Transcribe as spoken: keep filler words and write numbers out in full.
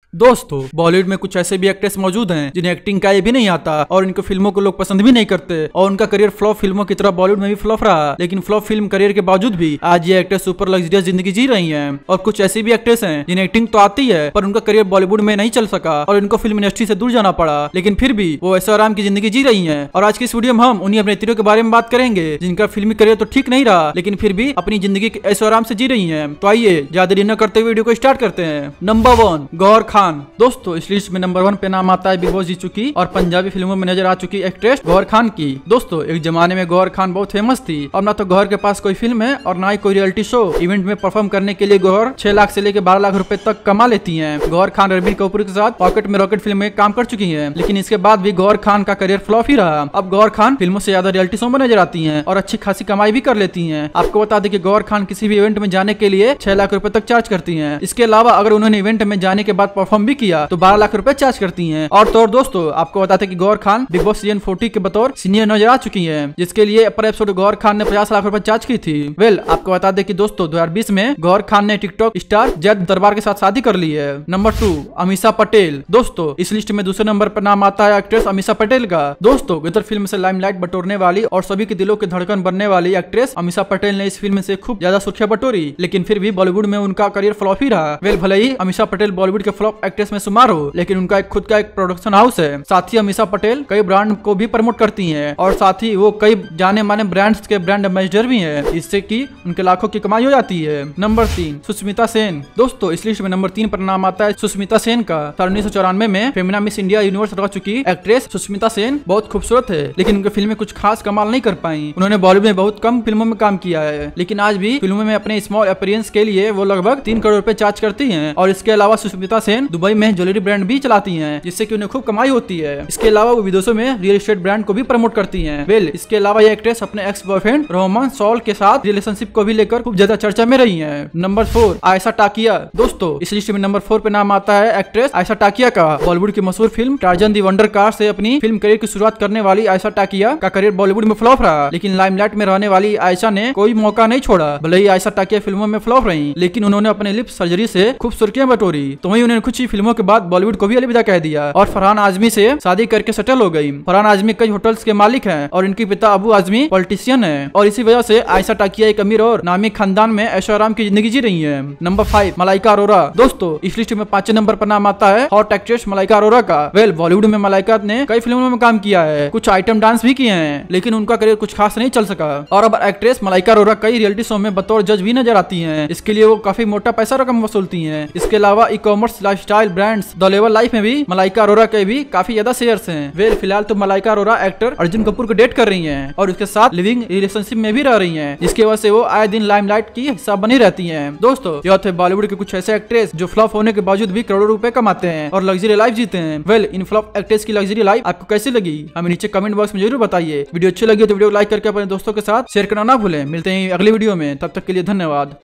दोस्तों, बॉलीवुड में कुछ ऐसे भी एक्ट्रेस मौजूद हैं जिन्हें एक्टिंग का ये भी नहीं आता और इनको फिल्मों को लोग पसंद भी नहीं करते और उनका करियर फ्लॉप फिल्मों की तरह बॉलीवुड में भी फ्लॉप रहा। लेकिन फ्लॉप फिल्म करियर के बावजूद भी आज ये एक्ट्रेस सुपर लग्जरियस जिंदगी जी रही हैं। और कुछ ऐसी भी एक्ट्रेस हैं जिन्हें एक्टिंग तो आती है पर उनका करियर बॉलीवुड में नहीं चल सका और इनको फिल्म इंडस्ट्री से दूर जाना पड़ा, लेकिन फिर भी वो ऐसे आराम की जिंदगी जी रही है। और आज की इस वीडियो में हम उन्हीं अभिनेत्रियों के बारे में बात करेंगे जिनका फिल्मी करियर तो ठीक नहीं रहा लेकिन फिर भी अपनी जिंदगी ऐसे आराम से जी रही है। तो आइए ज्यादा देर न करते हुए वीडियो को स्टार्ट करते हैं। Number one, Gauhar Khan. दोस्तों, इस लिस्ट में नंबर वन पे नाम आता है बिग बॉस जीत चुकी और पंजाबी फिल्मों में नजर आ चुकी एक्ट्रेस गौहर खान की। दोस्तों, एक जमाने में गौहर खान बहुत फेमस थी। अब ना तो गौहर के पास कोई फिल्म है और ना ही कोई रियलिटी शो। इवेंट में परफॉर्म करने के लिए गौहर छह लाख से लेकर बारह लाख रुपए तक कमा लेती हैं। गौहर खान रणबीर कपूर के साथ पॉकेट में रॉकेट फिल्म में काम कर चुकी हैं, लेकिन इसके बाद भी गौहर खान का करियर फ्लॉप ही रहा। अब गौहर खान फिल्मों से ज्यादा रियलिटी शो में नजर आती हैं और अच्छी खासी कमाई भी कर लेती हैं। आपको बता दें कि गौहर खान किसी भी इवेंट में जाने के लिए छह लाख रुपए तक चार्ज करती हैं। इसके अलावा अगर उन्होंने इवेंट में जाने के बाद परफॉर्म भी किया तो बारह लाख रुपए चार्ज करती हैं। और तो और दोस्तों, आपको बताते कि Gauhar Khan big boss season चालीस के बतौर सीनियर नजर आ चुकी है, जिसके लिए पर एपिसोड गौहर खान ने पचास लाख रुपए चार्ज की थी। वेल, आपको बता दें कि दोस्तों दो हज़ार बीस में गौहर खान ने टिकटॉक स्टार जैद दरबार के साथ शादी कर ली है। Number two, Ameesha Patel. दोस्तों, इस लिस्ट में दूसरे नंबर पर नाम आता है एक्ट्रेस अमीषा पटेल का। दोस्तों, गदर फिल्म से लाइमलाइट बटोरने वाली और सभी के दिलों की धड़कन बनने वाली एक्ट्रेस अमीषा पटेल ने इस फिल्म से खूब ज्यादा सुर्खियां बटोरी, लेकिन फिर भी बॉलीवुड में उनका करियर फ्लॉप ही रहा। वेल, भले ही अमीषा पटेल बॉलीवुड के फ्लॉप एक्ट्रेस में शुमार हो, लेकिन उनका एक खुद का एक प्रोडक्शन हाउस है। साथ ही अमीषा पटेल कई ब्रांड को भी प्रमोट करती हैं और साथ ही वो कई जाने माने ब्रांड्स के ब्रांड एम्बेसडर भी हैं, इससे कि उनके लाखों की कमाई हो जाती है। नंबर तीन, सुष्मिता सेन। दोस्तों, इस लिस्ट में नंबर तीन पर नाम आता है सुष्मिता सेन का। साल उन्नीस सौ चौरानवे में फेमिना मिस इंडिया यूनिवर्स रह चुकी एक्ट्रेस सुष्मिता सेन बहुत खूबसूरत है, लेकिन उनकी फिल्में कुछ खास कमाल नहीं कर पाई। उन्होंने बॉलीवुड में बहुत कम फिल्मों में काम किया है, लेकिन आज भी फिल्मों में अपने स्मॉल अपीयरेंस के लिए वो लगभग तीन करोड़ रुपए चार्ज करती हैं। और इसके अलावा सुष्मिता सेन दुबई में ज्वेलरी ब्रांड भी चलाती हैं, जिससे कि उन्हें खूब कमाई होती है। इसके अलावा वो विदेशों में रियल एस्टेट ब्रांड को भी प्रमोट करती हैं। वेल, इसके अलावा ये एक्ट्रेस अपने एक्स बॉयफ्रेंड रोहमान सॉल के साथ रिलेशनशिप को भी लेकर खूब ज्यादा चर्चा में रही हैं। Number four, Ayesha Takia. दोस्तों, इस लिस्ट में नंबर फोर पे नाम आता है एक्ट्रेस आयशा टाकिया का। बॉलीवुड की मशहूर film Tarzan the wonder car से अपनी फिल्म करियर की शुरुआत करने वाली आयशा टाकिया का करियर बॉलीवुड में फ्लॉप रहा, लेकिन लाइमलाइट में रहने वाली आयशा ने कोई मौका नहीं छोड़ा। भले ही आयशा टाकिया फिल्मों में फ्लॉप रही, लेकिन उन्होंने अपने लिप सर्जरी से खूब सुर्खियां बटोरी। तो वहीं उन्होंने कुछ ही फिल्मों के बाद बॉलीवुड को भी अलविदा कह दिया और फरहान आजमी से शादी करके सेटल हो गई। फरहान आजमी कई होटल्स के मालिक हैं और इनके पिता अबू आजमी पॉलिटिशियन हैं, और इसी वजह से आयशा टाकिया एक अमीर और नामी खानदान में ऐशो आराम की जिंदगी जी रही है। Number five, Malaika Arora. दोस्तों, इस लिस्ट में पांचवें नंबर पर नाम आता है हॉट एक्ट्रेस मलाइका अरोरा का। वेल, बॉलीवुड में मलाइका ने कई फिल्मों में काम किया है, कुछ आइटम डांस भी किए हैं, लेकिन उनका करियर कुछ खास नहीं चल सका। और अब एक्ट्रेस मलाइका अरोरा कई रियलिटी शो में बतौर जज भी नजर आती हैं। इसके लिए वो काफी मोटा पैसा रकम वसूलती हैं। इसके अलावा e commerce lifestyle brands the लेवल लाइफ में भी मलाइका अरोरा के भी काफी ज्यादा शेयर्स हैं। वेल, फिलहाल तो मलाइका अरोरा एक्टर अर्जुन कपूर को डेट कर रही हैं और उसके साथ लिविंग रिलेशनशिप में भी रह रही हैं, जिसकी वजह से वो आए दिन लाइमलाइट की हिस्सा बनी रहती हैं। दोस्तों, यह थे बॉलीवुड के कुछ ऐसे एक्ट्रेस जो फ्लॉप होने के बावजूद भी करोड़ों रुपए कमाते हैं और लग्जरी लाइफ जीते हैं। वेल, इन फ्लॉप एक्ट्रेस की लग्जरी लाइफ आपको कैसी लगी हमें नीचे कमेंट बॉक्स में जरूर बताइए। वीडियो अच्छी लगी तो वीडियो लाइक करके अपने दोस्तों के साथ शेयर करना ना भूलें। मिलते हैं अगली वीडियो में, तब तक के लिए धन्यवाद।